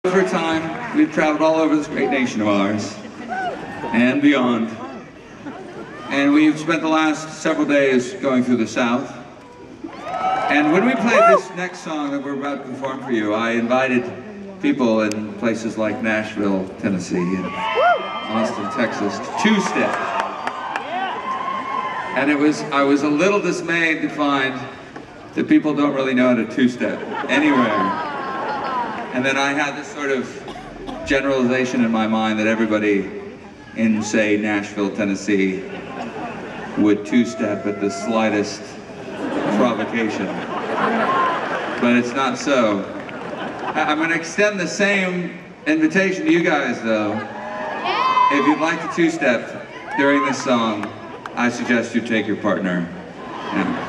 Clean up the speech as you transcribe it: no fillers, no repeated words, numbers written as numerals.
For a time, we've traveled all over this great nation of ours and beyond. And we've spent the last several days going through the South. And when we played this next song that we're about to perform for you, I invited people in places like Nashville, Tennessee, and Austin, Texas, to two-step. And I was a little dismayed to find that people don't really know how to two-step anywhere. And then I had this sort of generalization in my mind that everybody in, say, Nashville, Tennessee would two-step at the slightest provocation. But it's not so. I'm going to extend the same invitation to you guys, though. If you'd like to two-step during this song, I suggest you take your partner. Yeah.